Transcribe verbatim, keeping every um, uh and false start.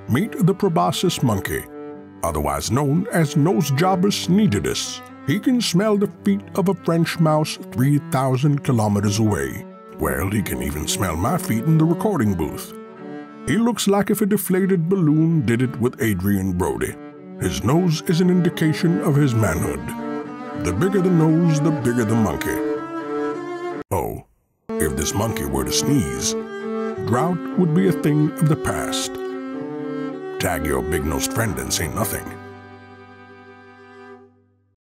Meet the Proboscis monkey, otherwise known as Nosejobus nitidus. He can smell the feet of a French mouse three thousand kilometers away. Well, he can even smell my feet in the recording booth. He looks like if a deflated balloon did it with Adrian Brody. His nose is an indication of his manhood. The bigger the nose, the bigger the monkey. Oh, if this monkey were to sneeze, drought would be a thing of the past. Tag your big-nosed friend and say nothing.